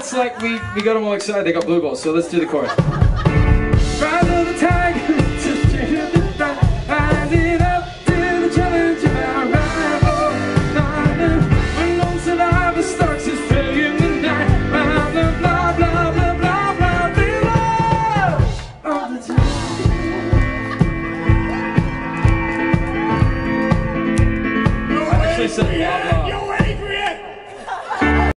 looks like we got them all excited. They got blue balls, so let's do the chorus.